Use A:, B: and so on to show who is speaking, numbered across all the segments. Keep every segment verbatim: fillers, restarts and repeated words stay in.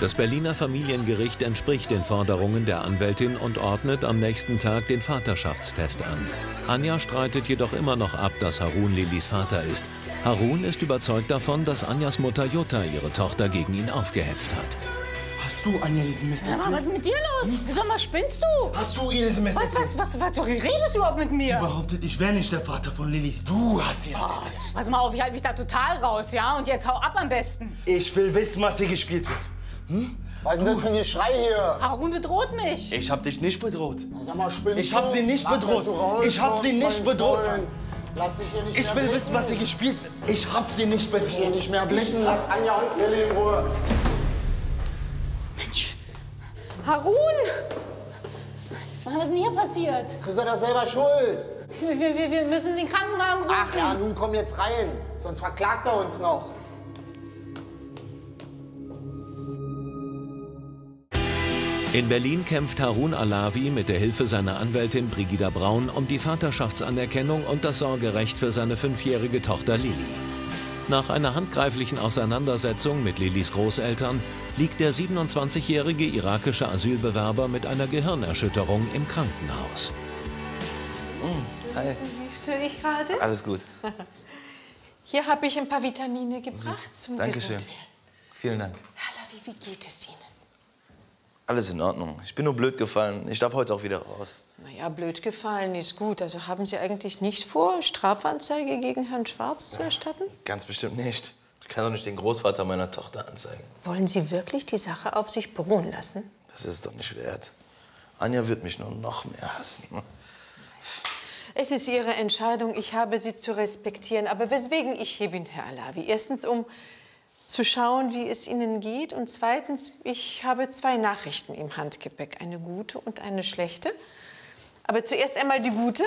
A: Das Berliner Familiengericht entspricht den Forderungen der Anwältin und ordnet am nächsten Tag den Vaterschaftstest an. Anja streitet jedoch immer noch ab, dass Harun Lillys Vater ist. Harun ist überzeugt davon, dass Anjas Mutter Jutta ihre Tochter gegen ihn aufgehetzt hat.
B: Hast du Anja diesen Mist erzählt?
C: Ja, was ist mit dir los? Hm? Sag mal, spinnst du?
B: Hast du ihr diesen Mist
C: was,
B: erzählt?
C: Was, was, was, was redest du überhaupt mit mir?
B: Sie behauptet, ich wäre nicht der Vater von Lilly. Du hast ihr das
C: oh,
B: erzählt.
C: Pass mal auf, ich halte mich da total raus, ja? Und jetzt hau ab am besten.
B: Ich will wissen, was hier gespielt wird. Hm?
D: Was ist denn das für ein Geschrei hier?
C: Harun bedroht mich.
B: Ich hab dich nicht bedroht.
D: Sag mal, spinnst
B: Ich hab sie nicht bedroht. Ich hab sie nicht bedroht.
D: Lass dich hier nicht
B: Ich
D: mehr
B: will
D: blicken.
B: wissen, was hier gespielt wird. Ich hab sie nicht bedroht.
D: Hier nicht mehr blicken. Lass Anja und Lilly in Ruhe.
C: Mensch. Harun! Was ist denn hier passiert?
D: Ist er doch selber schuld?
C: Wir, wir, wir müssen den Krankenwagen rufen.
D: Ach ja, nun komm jetzt rein. Sonst verklagt er uns noch.
A: In Berlin kämpft Harun Alavi mit der Hilfe seiner Anwältin Brigida Braun um die Vaterschaftsanerkennung und das Sorgerecht für seine fünfjährige Tochter Lilly. Nach einer handgreiflichen Auseinandersetzung mit Lillys Großeltern liegt der siebenundzwanzigjährige irakische Asylbewerber mit einer Gehirnerschütterung im Krankenhaus.
E: Mm, hi.
F: Störe ich gerade?
E: Alles gut.
F: Hier habe ich ein paar Vitamine gebracht zum
E: Dankeschön.
F: Gesundwerden.
E: Vielen Dank.
F: Alavi, wie geht es Ihnen?
E: Alles in Ordnung. Ich bin nur blöd gefallen. Ich darf heute auch wieder raus.
F: Na ja, blöd gefallen ist gut. Also haben Sie eigentlich nicht vor, Strafanzeige gegen Herrn Schwarz zu erstatten?
E: Ganz bestimmt nicht. Ich kann doch nicht den Großvater meiner Tochter anzeigen.
F: Wollen Sie wirklich die Sache auf sich beruhen lassen?
E: Das ist es doch nicht wert. Anja wird mich nur noch mehr hassen.
F: Es ist Ihre Entscheidung. Ich habe sie zu respektieren. Aber weswegen ich hier bin, Herr Alavi? Erstens, um zu schauen, wie es Ihnen geht. Und zweitens, ich habe zwei Nachrichten im Handgepäck, eine gute und eine schlechte. Aber zuerst einmal die gute.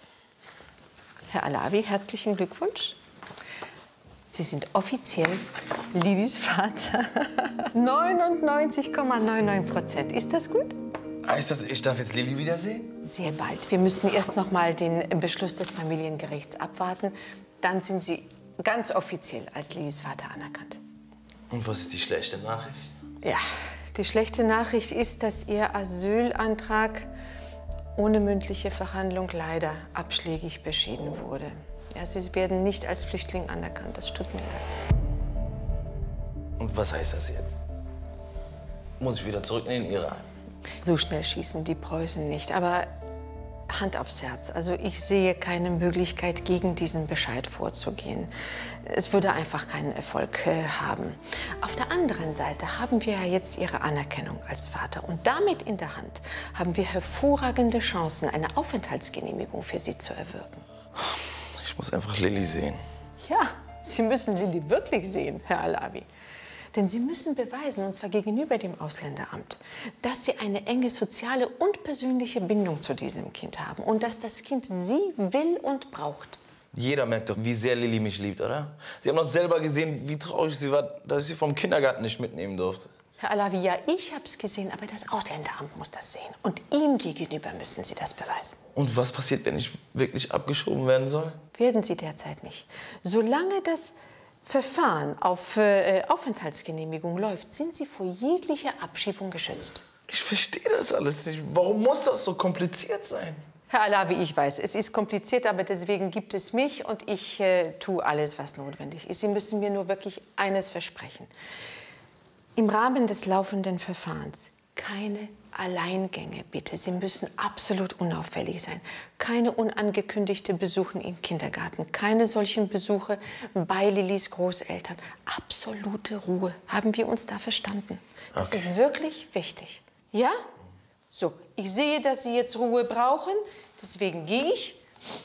F: Herr Alavi, herzlichen Glückwunsch. Sie sind offiziell Lillys Vater. neunundneunzig Komma neunundneunzig Prozent. Ist das gut?
E: Heißt das, ich darf jetzt Lilly wiedersehen?
F: Sehr bald. Wir müssen erst noch mal den Beschluss des Familiengerichts abwarten. Dann sind Sie ganz offiziell als Lillys Vater anerkannt.
E: Und was ist die schlechte Nachricht?
F: Ja, die schlechte Nachricht ist, dass Ihr Asylantrag ohne mündliche Verhandlung leider abschlägig beschieden wurde. Ja, Sie werden nicht als Flüchtling anerkannt. Das tut mir leid.
E: Und was heißt das jetzt? Muss ich wieder zurück in den Iran?
F: So schnell schießen die Preußen nicht. Aber Hand aufs Herz. Also ich sehe keine Möglichkeit, gegen diesen Bescheid vorzugehen. Es würde einfach keinen Erfolg äh, haben. Auf der anderen Seite haben wir ja jetzt Ihre Anerkennung als Vater. Und damit in der Hand haben wir hervorragende Chancen, eine Aufenthaltsgenehmigung für Sie zu erwirken.
E: Ich muss einfach Lilly sehen.
F: Ja, Sie müssen Lilly wirklich sehen, Herr Alavi. Denn Sie müssen beweisen, und zwar gegenüber dem Ausländeramt, dass Sie eine enge soziale und persönliche Bindung zu diesem Kind haben und dass das Kind Sie will und braucht.
E: Jeder merkt doch, wie sehr Lilly mich liebt, oder? Sie haben doch selber gesehen, wie traurig sie war, dass ich sie vom Kindergarten nicht mitnehmen durfte.
F: Herr Alavi, ja, ich habe es gesehen, aber das Ausländeramt muss das sehen. Und ihm gegenüber müssen Sie das beweisen.
E: Und was passiert, wenn ich wirklich abgeschoben werden soll?
F: Werden Sie derzeit nicht. Solange das Verfahren auf äh, Aufenthaltsgenehmigung läuft, sind Sie vor jeglicher Abschiebung geschützt.
E: Ich verstehe das alles nicht. Warum muss das so kompliziert sein?
F: Herr Alavi, ich weiß, es ist kompliziert, aber deswegen gibt es mich und ich äh, tue alles, was notwendig ist. Sie müssen mir nur wirklich eines versprechen. Im Rahmen des laufenden Verfahrens keine Alleingänge, bitte. Sie müssen absolut unauffällig sein. Keine unangekündigte Besuche im Kindergarten, keine solchen Besuche bei Lillys Großeltern. Absolute Ruhe. Haben wir uns da verstanden? Das
E: Okay.
F: ist wirklich wichtig. Ja? So, ich sehe, dass Sie jetzt Ruhe brauchen. Deswegen gehe ich.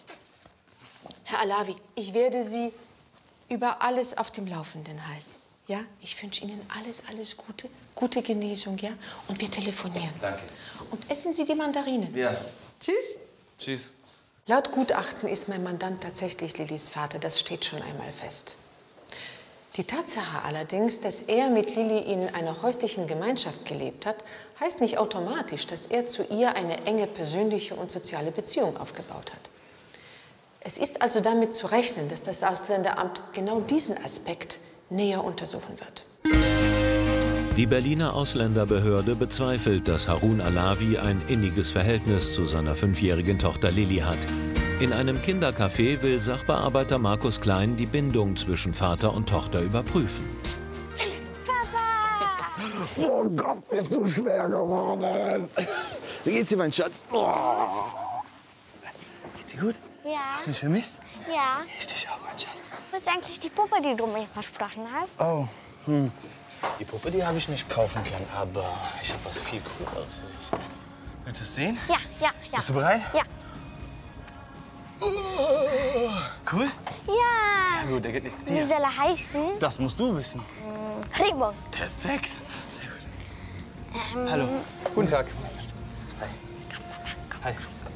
F: Herr Alavi, ich werde Sie über alles auf dem Laufenden halten. Ja, ich wünsche Ihnen alles, alles Gute, gute Genesung, ja? Und wir telefonieren.
E: Danke.
F: Und essen Sie die Mandarinen.
E: Ja.
F: Tschüss.
E: Tschüss.
F: Laut Gutachten ist mein Mandant tatsächlich Lillys Vater. Das steht schon einmal fest. Die Tatsache allerdings, dass er mit Lilly in einer häuslichen Gemeinschaft gelebt hat, heißt nicht automatisch, dass er zu ihr eine enge persönliche und soziale Beziehung aufgebaut hat. Es ist also damit zu rechnen, dass das Ausländeramt genau diesen Aspekt näher untersuchen wird.
A: Die Berliner Ausländerbehörde bezweifelt, dass Harun Alavi ein inniges Verhältnis zu seiner fünfjährigen Tochter Lili hat. In einem Kindercafé will Sachbearbeiter Markus Klein die Bindung zwischen Vater und Tochter überprüfen.
G: Oh Gott, bist du schwer geworden. Wie geht's dir, mein Schatz? Oh. Geht's dir gut?
H: Ja.
G: Hast du mich vermisst?
H: Ja.
G: Ich dich auch, mein Schatz.
H: Wo ist eigentlich die Puppe, die du mir versprochen hast?
G: Oh, hm. Die Puppe, die habe ich nicht kaufen können, aber ich habe was viel Cooleres für dich. Willst du es sehen?
H: Ja, ja, ja.
G: Bist du bereit?
H: Ja.
G: Oh, cool?
H: Ja.
G: Sehr gut, der geht jetzt
H: Wie
G: dir.
H: soll er heißen?
G: Das musst du wissen.
H: Hm, Regenbogen.
G: Perfekt. Sehr gut.
H: Ähm,
G: Hallo. Guten Tag. Hi. Hi.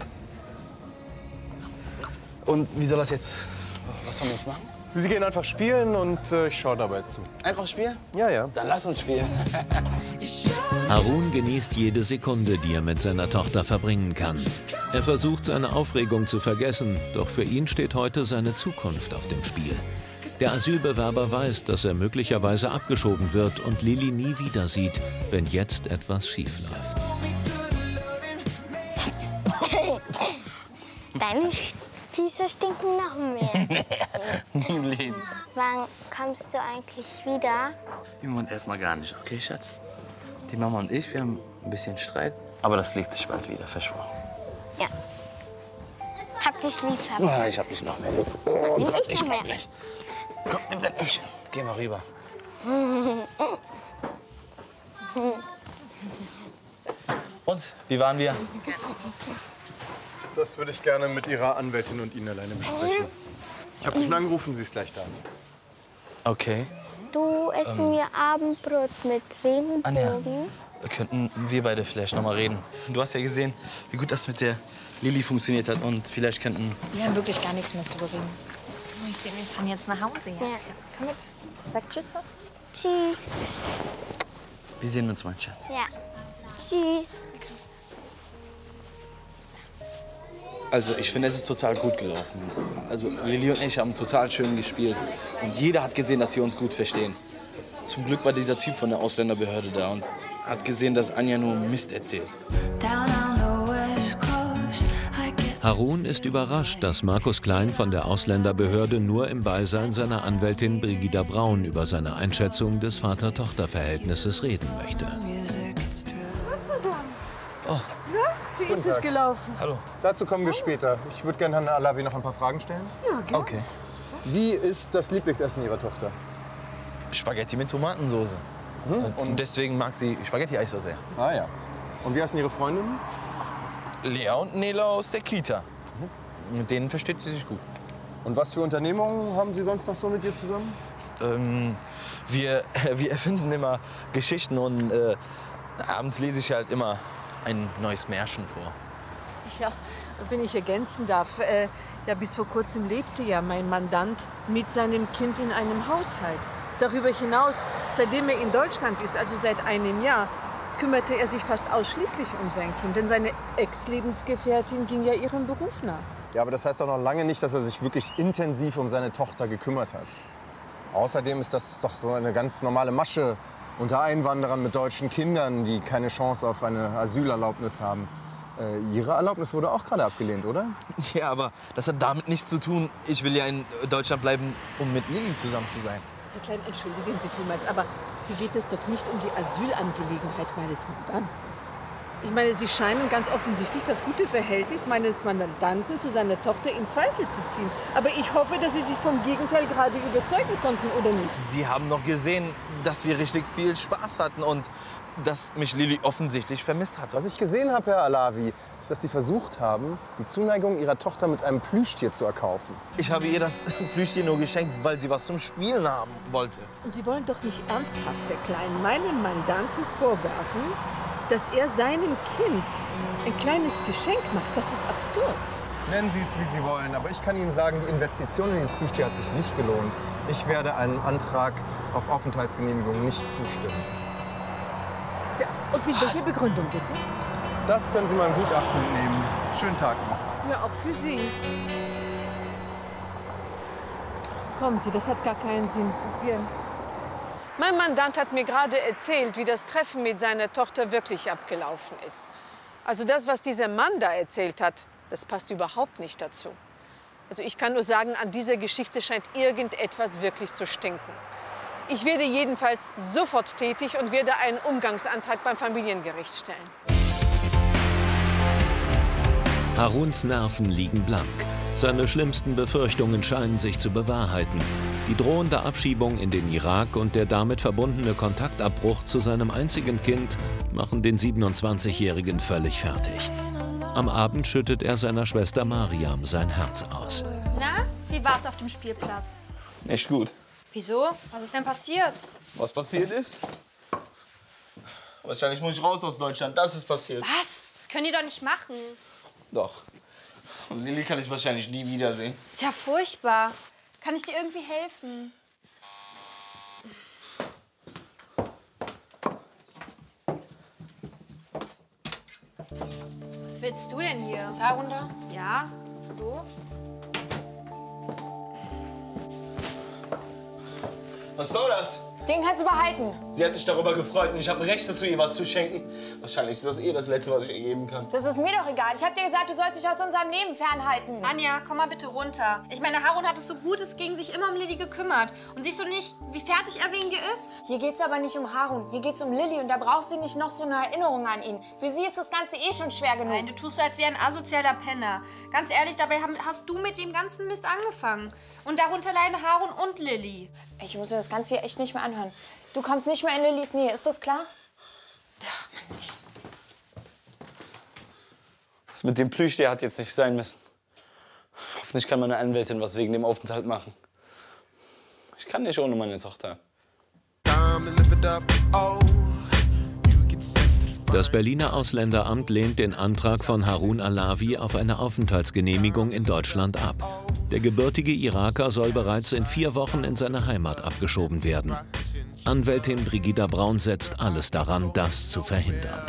G: Und wie soll das jetzt? Was sollen wir jetzt machen?
I: Sie gehen einfach spielen und äh, ich schaue dabei zu.
G: Einfach spielen?
I: Ja, ja.
G: Dann lass uns spielen.
A: Harun genießt jede Sekunde, die er mit seiner Tochter verbringen kann. Er versucht, seine Aufregung zu vergessen, doch für ihn steht heute seine Zukunft auf dem Spiel. Der Asylbewerber weiß, dass er möglicherweise abgeschoben wird und Lili nie wieder sieht, wenn jetzt etwas schiefläuft.
H: Deine Füße stinken noch mehr.
G: Nie im Leben.
H: Wann kommst du eigentlich wieder?
G: Im Moment erstmal gar nicht, okay, Schatz? Die Mama und ich, wir haben ein bisschen Streit. Aber das legt sich bald wieder, versprochen.
H: Ja. Hab dich lieb, Papa.
G: Oh, ich hab dich noch mehr.
H: Oh
G: Gott,
H: ich noch mehr.
G: komm gleich. Komm, nimm dein Äffchen. Geh mal rüber. Und, wie waren wir?
I: Das würde ich gerne mit Ihrer Anwältin und Ihnen alleine besprechen. Ich habe Sie schon angerufen, sie ist gleich da.
G: Okay.
H: Du essen wir Abendbrot mit
G: Anja,
H: Regenbogen.
G: könnten wir beide vielleicht noch mal reden? Du hast ja gesehen, wie gut das mit der Lili funktioniert hat. Und vielleicht könnten...
C: Wir haben wirklich gar nichts mehr zu bereden. So, Mäuschen, wir fahren jetzt nach Hause. Ja.
H: Ja.
C: Komm mit. Sag Tschüss. noch.
H: Tschüss.
G: Wir sehen uns, mein Schatz.
H: Ja. Tschüss.
E: Also ich finde, es ist total gut gelaufen. Also Lili und ich haben total schön gespielt. Und jeder hat gesehen, dass wir uns gut verstehen. Zum Glück war dieser Typ von der Ausländerbehörde da und hat gesehen, dass Anja nur Mist erzählt.
A: Harun ist überrascht, dass Markus Klein von der Ausländerbehörde nur im Beisein seiner Anwältin Brigida Braun über seine Einschätzung des Vater-Tochter-Verhältnisses reden möchte.
F: Na, wie ist es gelaufen?
E: Hallo.
I: Dazu kommen wir später. Ich würde gerne Herrn Alavi noch ein paar Fragen stellen.
F: Ja, gerne.
E: Okay.
I: Wie ist das Lieblingsessen Ihrer Tochter?
E: Spaghetti mit Tomatensauce. Und, und deswegen mag sie Spaghetti eigentlich so sehr.
I: Ah ja. Und wie heißen Ihre Freundinnen?
E: Lea und Nela aus der Kita. Mit denen versteht sie sich gut.
I: Und was für Unternehmungen haben Sie sonst noch so mit ihr zusammen?
E: Ähm, wir, wir erfinden immer Geschichten und äh, abends lese ich halt immer ein neues Märchen vor.
F: Ja, wenn ich ergänzen darf, äh, ja, bis vor kurzem lebte ja mein Mandant mit seinem Kind in einem Haushalt. Darüber hinaus, seitdem er in Deutschland ist, also seit einem Jahr, kümmerte er sich fast ausschließlich um sein Kind. Denn seine Ex-Lebensgefährtin ging ja ihrem Beruf nach.
I: Ja, aber das heißt doch noch lange nicht, dass er sich wirklich intensiv um seine Tochter gekümmert hat. Außerdem ist das doch so eine ganz normale Masche unter Einwanderern mit deutschen Kindern, die keine Chance auf eine Asylerlaubnis haben. Äh, Ihre Erlaubnis wurde auch gerade abgelehnt, oder?
E: Ja, aber das hat damit nichts zu tun. Ich will ja in Deutschland bleiben, um mit Lili zusammen zu sein.
F: Herr Klein, entschuldigen Sie vielmals, aber hier geht es doch nicht um die Asylangelegenheit meines Mandanten. Ich meine, Sie scheinen ganz offensichtlich das gute Verhältnis meines Mandanten zu seiner Tochter in Zweifel zu ziehen. Aber ich hoffe, dass Sie sich vom Gegenteil gerade überzeugen konnten, oder nicht?
E: Sie haben doch gesehen, dass wir richtig viel Spaß hatten und dass mich Lili offensichtlich vermisst hat.
I: Was ich gesehen habe, Herr Alavi, ist, dass Sie versucht haben, die Zuneigung Ihrer Tochter mit einem Plüschtier zu erkaufen.
E: Ich habe ihr das Plüschtier nur geschenkt, weil sie was zum Spielen haben wollte.
F: Und Sie wollen doch nicht ernsthaft, Herr Klein, meinem Mandanten vorwerfen, dass er seinem Kind ein kleines Geschenk macht. Das ist absurd.
I: Nennen Sie es, wie Sie wollen, aber ich kann Ihnen sagen, die Investition in dieses Plüschtier hat sich nicht gelohnt. Ich werde einem Antrag auf Aufenthaltsgenehmigung nicht zustimmen.
F: Ja, und mit welcher Begründung, bitte?
I: Das können Sie mal im Gutachten entnehmen. Schönen Tag noch.
F: Ja, auch für Sie. Kommen Sie, das hat gar keinen Sinn. Wir Mein Mandant hat mir gerade erzählt, wie das Treffen mit seiner Tochter wirklich abgelaufen ist. Also das, was dieser Mann da erzählt hat, das passt überhaupt nicht dazu. Also ich kann nur sagen, an dieser Geschichte scheint irgendetwas wirklich zu stinken. Ich werde jedenfalls sofort tätig und werde einen Umgangsantrag beim Familiengericht stellen.
A: Haruns Nerven liegen blank. Seine schlimmsten Befürchtungen scheinen sich zu bewahrheiten. Die drohende Abschiebung in den Irak und der damit verbundene Kontaktabbruch zu seinem einzigen Kind machen den siebenundzwanzigjährigen völlig fertig. Am Abend schüttet er seiner Schwester Mariam sein Herz aus.
J: Na, wie war's auf dem Spielplatz?
E: Nicht gut.
J: Wieso? Was ist denn passiert?
E: Was passiert ist? Wahrscheinlich muss ich raus aus Deutschland. Das ist passiert.
J: Was? Das können die doch nicht machen.
E: Doch. Und Lilly kann ich wahrscheinlich nie wiedersehen.
J: Das ist ja furchtbar. Kann ich dir irgendwie helfen? Was willst du denn hier? Ist Harun da? Ja. Wo?
E: Was soll das?
C: Den kannst du behalten.
E: Sie hat sich darüber gefreut und ich habe ein Recht dazu, ihr was zu schenken. Wahrscheinlich ist das eh das Letzte, was ich ihr geben kann.
C: Das ist mir doch egal. Ich hab dir gesagt, du sollst dich aus unserem Leben fernhalten.
J: Anja, komm mal bitte runter. Ich meine, Harun hat es so gut es ging sich immer um Lilly gekümmert. Und siehst du nicht, wie fertig er wegen dir ist?
C: Hier geht's aber nicht um Harun. Hier geht's um Lilly und da braucht sie nicht noch so eine Erinnerung an ihn. Für sie ist das Ganze eh schon schwer genug.
J: Nein, du tust so, als wäre ein asozialer Penner. Ganz ehrlich, dabei haben, hast du mit dem ganzen Mist angefangen. Und darunter leiden Harun und Lilly.
C: Ich muss mir das Ganze hier echt nicht mehr anhören. Du kommst nicht mehr in Lillys Nähe, ist das klar?
G: Das mit dem Plüschtier hat jetzt nicht sein müssen. Hoffentlich kann meine Anwältin was wegen dem Aufenthalt machen. Ich kann nicht ohne meine Tochter.
A: Das Berliner Ausländeramt lehnt den Antrag von Harun Alavi auf eine Aufenthaltsgenehmigung in Deutschland ab. Der gebürtige Iraker soll bereits in vier Wochen in seine Heimat abgeschoben werden. Anwältin Brigida Braun setzt alles daran, das zu verhindern.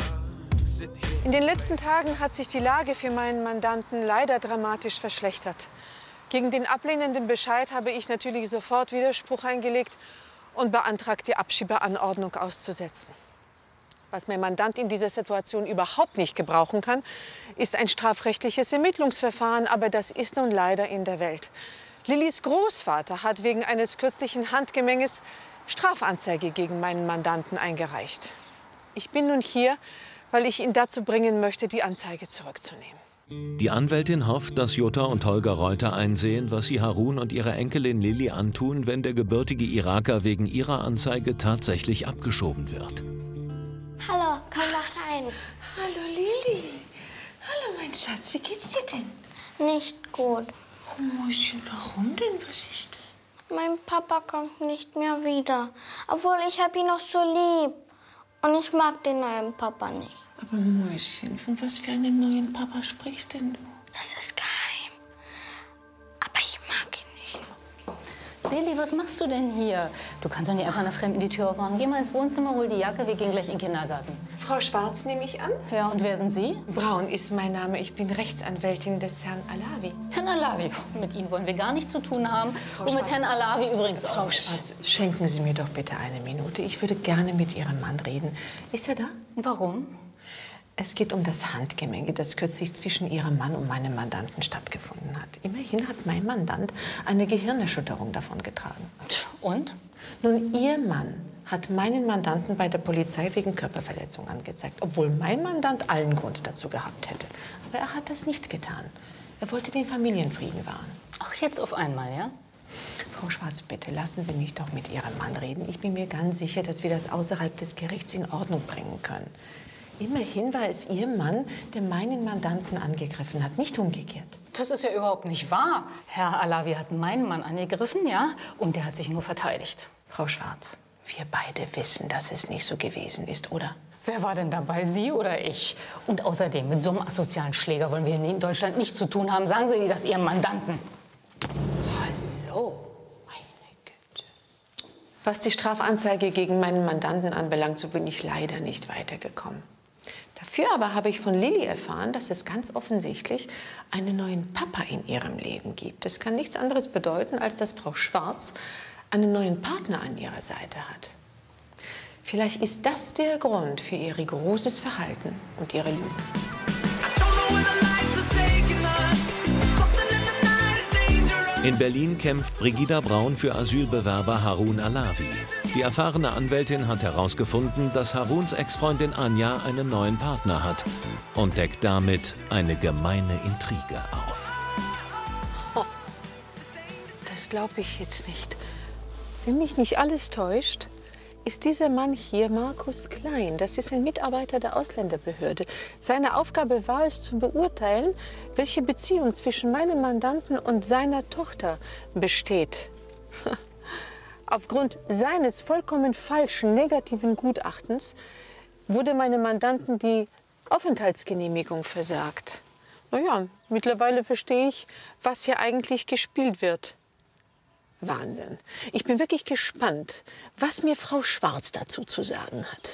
F: In den letzten Tagen hat sich die Lage für meinen Mandanten leider dramatisch verschlechtert. Gegen den ablehnenden Bescheid habe ich natürlich sofort Widerspruch eingelegt und beantragt, die Abschiebeanordnung auszusetzen. Was mein Mandant in dieser Situation überhaupt nicht gebrauchen kann, ist ein strafrechtliches Ermittlungsverfahren, aber das ist nun leider in der Welt. Lillys Großvater hat wegen eines kürzlichen Handgemenges Strafanzeige gegen meinen Mandanten eingereicht. Ich bin nun hier, weil ich ihn dazu bringen möchte, die Anzeige zurückzunehmen.
A: Die Anwältin hofft, dass Jutta und Holger Reuter einsehen, was sie Harun und ihrer Enkelin Lilly antun, wenn der gebürtige Iraker wegen ihrer Anzeige tatsächlich abgeschoben wird.
H: Hallo, komm doch rein.
F: Hallo Lilly. Hallo mein Schatz, wie geht's dir denn?
H: Nicht gut.
F: Oh Mäuschen, warum denn? Was ist denn?
H: Mein Papa kommt nicht mehr wieder. Obwohl, ich habe ihn noch so lieb. Und ich mag den neuen Papa nicht.
F: Aber Mäuschen, von was für einem neuen Papa sprichst denn du?
H: Das ist geheim. Aber ich mag ihn nicht.
K: Lilly, was machst du denn hier? Du kannst doch nicht einfach einer Fremden die Tür aufmachen. Geh mal ins Wohnzimmer, hol die Jacke, wir gehen gleich in den Kindergarten.
F: Frau Schwarz nehme ich an.
K: Ja, und wer sind Sie?
F: Braun ist mein Name. Ich bin Rechtsanwältin des Herrn Alavi.
K: Herrn Alavi, mit Ihnen wollen wir gar nichts zu tun haben.
F: Frau
K: und mit
F: Schwarz.
K: Herrn Alavi übrigens auch.
F: Frau Schwarz, schenken Sie mir doch bitte eine Minute. Ich würde gerne mit Ihrem Mann reden. Ist er da?
K: Warum?
F: Es geht um das Handgemenge, das kürzlich zwischen Ihrem Mann und meinem Mandanten stattgefunden hat. Immerhin hat mein Mandant eine Gehirnerschütterung davongetragen.
K: Und?
F: Nun, Ihr Mann hat meinen Mandanten bei der Polizei wegen Körperverletzung angezeigt, obwohl mein Mandant allen Grund dazu gehabt hätte. Aber er hat das nicht getan. Er wollte den Familienfrieden wahren.
K: Ach, jetzt auf einmal, ja?
F: Frau Schwarz, bitte lassen Sie mich doch mit Ihrem Mann reden. Ich bin mir ganz sicher, dass wir das außerhalb des Gerichts in Ordnung bringen können. Immerhin war es Ihr Mann, der meinen Mandanten angegriffen hat, nicht umgekehrt.
K: Das ist ja überhaupt nicht wahr. Herr Alavi hat meinen Mann angegriffen, ja? Und der hat sich nur verteidigt.
F: Frau Schwarz, wir beide wissen, dass es nicht so gewesen ist, oder?
K: Wer war denn dabei, Sie oder ich? Und außerdem, mit so einem asozialen Schläger wollen wir in Deutschland nichts zu tun haben. Sagen Sie das Ihrem Mandanten.
F: Hallo, meine Güte. Was die Strafanzeige gegen meinen Mandanten anbelangt, so bin ich leider nicht weitergekommen. Dafür aber habe ich von Lilly erfahren, dass es ganz offensichtlich einen neuen Papa in ihrem Leben gibt. Das kann nichts anderes bedeuten, als dass Frau Schwarz einen neuen Partner an ihrer Seite hat. Vielleicht ist das der Grund für ihr rigoroses Verhalten und ihre Lügen.
A: In Berlin kämpft Brigida Braun für Asylbewerber Harun Alavi. Die erfahrene Anwältin hat herausgefunden, dass Haruns Ex-Freundin Anja einen neuen Partner hat und deckt damit eine gemeine Intrige auf.
F: Oh, das glaube ich jetzt nicht. Wenn mich nicht alles täuscht, ist dieser Mann hier Markus Klein. Das ist ein Mitarbeiter der Ausländerbehörde. Seine Aufgabe war es, zu beurteilen, welche Beziehung zwischen meinem Mandanten und seiner Tochter besteht. Aufgrund seines vollkommen falschen, negativen Gutachtens wurde meinem Mandanten die Aufenthaltsgenehmigung versagt. Na ja, mittlerweile verstehe ich, was hier eigentlich gespielt wird. Wahnsinn. Ich bin wirklich gespannt, was mir Frau Schwarz dazu zu sagen hat.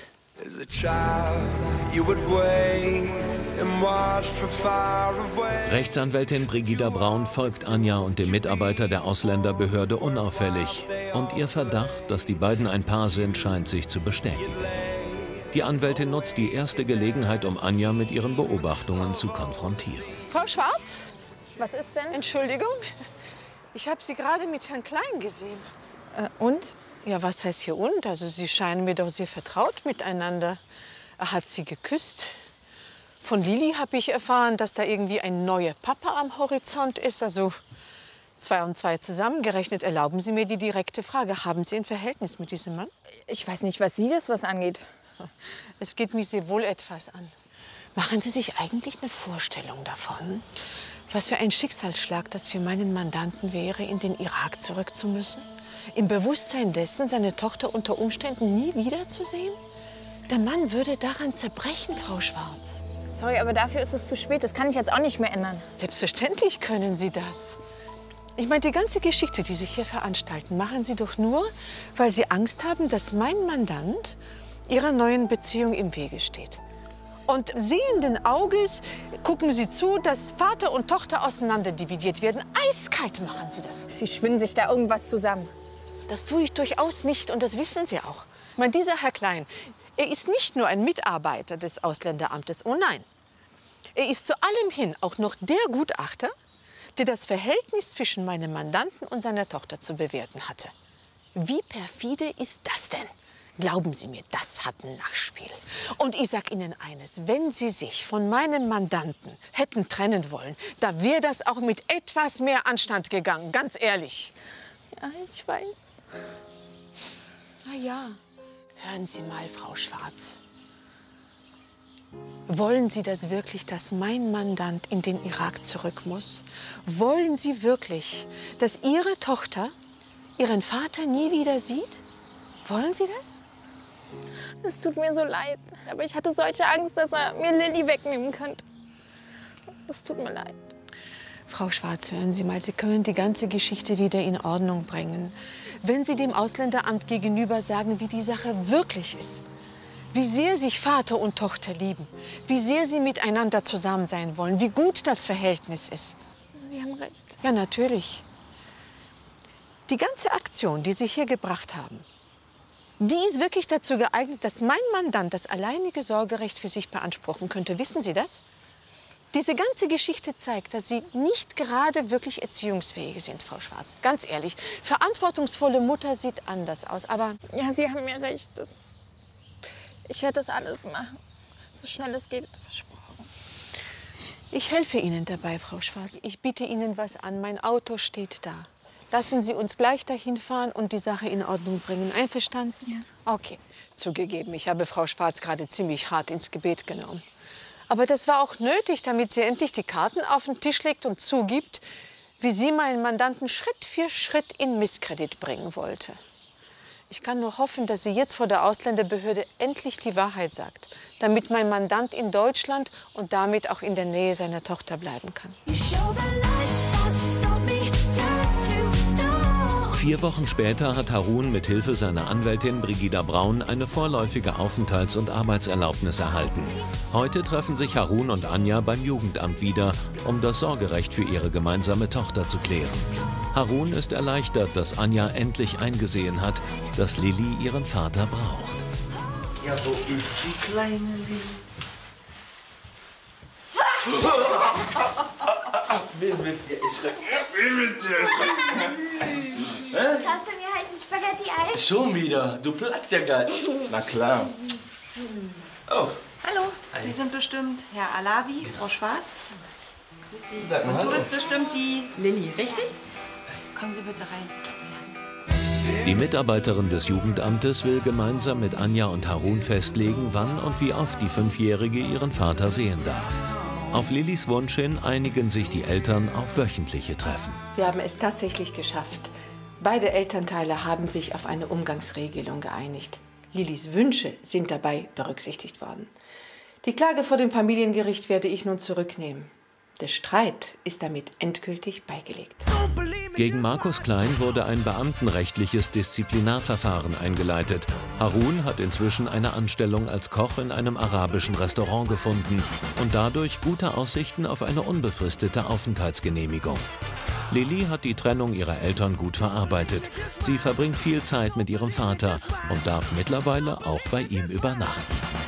A: Rechtsanwältin Brigida Braun folgt Anja und dem Mitarbeiter der Ausländerbehörde unauffällig. Und ihr Verdacht, dass die beiden ein Paar sind, scheint sich zu bestätigen. Die Anwältin nutzt die erste Gelegenheit, um Anja mit ihren Beobachtungen zu konfrontieren.
F: Frau Schwarz?
C: Was ist denn?
F: Entschuldigung. Ich habe Sie gerade mit Herrn Klein gesehen.
C: Äh, und?
F: Ja, was heißt hier und? Also Sie scheinen mir doch sehr vertraut miteinander. Er hat Sie geküsst. Von Lili habe ich erfahren, dass da irgendwie ein neuer Papa am Horizont ist. Also zwei und zwei zusammengerechnet. Erlauben Sie mir die direkte Frage. Haben Sie ein Verhältnis mit diesem Mann?
C: Ich weiß nicht, was Sie das was angeht.
F: Es geht mich sehr wohl etwas an. Machen Sie sich eigentlich eine Vorstellung davon, was für ein Schicksalsschlag das für meinen Mandanten wäre, in den Irak zurück zu müssen? Im Bewusstsein dessen, seine Tochter unter Umständen nie wiederzusehen? Der Mann würde daran zerbrechen, Frau Schwarz.
C: Sorry, aber dafür ist es zu spät. Das kann ich jetzt auch nicht mehr ändern.
F: Selbstverständlich können Sie das. Ich meine, die ganze Geschichte, die Sie hier veranstalten, machen Sie doch nur, weil Sie Angst haben, dass mein Mandant Ihrer neuen Beziehung im Wege steht. Und sehenden Auges gucken Sie zu, dass Vater und Tochter auseinanderdividiert werden. Eiskalt machen Sie das.
C: Sie spinnen sich da irgendwas zusammen.
F: Das tue ich durchaus nicht und das wissen Sie auch. Ich meine, dieser Herr Klein, er ist nicht nur ein Mitarbeiter des Ausländeramtes. Oh nein, er ist zu allem hin auch noch der Gutachter, der das Verhältnis zwischen meinem Mandanten und seiner Tochter zu bewerten hatte. Wie perfide ist das denn? Glauben Sie mir, das hat ein Nachspiel. Und ich sag Ihnen eines, wenn Sie sich von meinem Mandanten hätten trennen wollen, da wäre das auch mit etwas mehr Anstand gegangen, ganz ehrlich.
C: Ja, ich weiß.
F: Na ja, hören Sie mal, Frau Schwarz. Wollen Sie das wirklich, dass mein Mandant in den Irak zurück muss? Wollen Sie wirklich, dass Ihre Tochter ihren Vater nie wieder sieht? Wollen Sie das?
C: Es tut mir so leid, aber ich hatte solche Angst, dass er mir Lilly wegnehmen könnte. Es tut mir leid.
F: Frau Schwarz, hören Sie mal, Sie können die ganze Geschichte wieder in Ordnung bringen. Wenn Sie dem Ausländeramt gegenüber sagen, wie die Sache wirklich ist, wie sehr sich Vater und Tochter lieben, wie sehr sie miteinander zusammen sein wollen, wie gut das Verhältnis ist.
C: Sie haben recht.
F: Ja, natürlich. Die ganze Aktion, die Sie hier gebracht haben, die ist wirklich dazu geeignet, dass mein Mandant das alleinige Sorgerecht für sich beanspruchen könnte. Wissen Sie das? Diese ganze Geschichte zeigt, dass Sie nicht gerade wirklich erziehungsfähig sind, Frau Schwarz. Ganz ehrlich, verantwortungsvolle Mutter sieht anders aus, aber...
C: Ja, Sie haben mir recht. Das ich werde das alles machen, so schnell es geht, versprochen.
F: Ich helfe Ihnen dabei, Frau Schwarz. Ich biete Ihnen was an. Mein Auto steht da. Lassen Sie uns gleich dahin fahren und die Sache in Ordnung bringen. Einverstanden?
C: Ja.
F: Okay. Zugegeben, ich habe Frau Schwarz gerade ziemlich hart ins Gebet genommen. Aber das war auch nötig, damit sie endlich die Karten auf den Tisch legt und zugibt, wie sie meinen Mandanten Schritt für Schritt in Misskredit bringen wollte. Ich kann nur hoffen, dass sie jetzt vor der Ausländerbehörde endlich die Wahrheit sagt, damit mein Mandant in Deutschland und damit auch in der Nähe seiner Tochter bleiben kann.
A: Vier Wochen später hat Harun mit Hilfe seiner Anwältin Brigida Braun eine vorläufige Aufenthalts- und Arbeitserlaubnis erhalten. Heute treffen sich Harun und Anja beim Jugendamt wieder, um das Sorgerecht für ihre gemeinsame Tochter zu klären. Harun ist erleichtert, dass Anja endlich eingesehen hat, dass Lilly ihren Vater braucht.
B: Ja, wo ist die kleine Lilly? Wen willst du erschrecken? Wen willst du erschrecken?
H: Hast du mir halt ein Spaghetti-Eis?
E: Schon wieder? Du platzt ja gleich. Na klar.
B: Oh.
L: Hallo, Sie sind bestimmt Herr Alavi, Frau Schwarz. Grüß Sie.
E: Sag mal
L: Und du
E: hallo.
L: bist bestimmt die Lilly, richtig? Kommen Sie bitte rein.
A: Die Mitarbeiterin des Jugendamtes will gemeinsam mit Anja und Harun festlegen, wann und wie oft die Fünfjährige ihren Vater sehen darf. Auf Lillys Wunsch hin einigen sich die Eltern auf wöchentliche Treffen.
F: Wir haben es tatsächlich geschafft. Beide Elternteile haben sich auf eine Umgangsregelung geeinigt. Lillys Wünsche sind dabei berücksichtigt worden. Die Klage vor dem Familiengericht werde ich nun zurücknehmen. Der Streit ist damit endgültig beigelegt.
A: Gegen Markus Klein wurde ein beamtenrechtliches Disziplinarverfahren eingeleitet. Harun hat inzwischen eine Anstellung als Koch in einem arabischen Restaurant gefunden und dadurch gute Aussichten auf eine unbefristete Aufenthaltsgenehmigung. Lilly hat die Trennung ihrer Eltern gut verarbeitet. Sie verbringt viel Zeit mit ihrem Vater und darf mittlerweile auch bei ihm übernachten.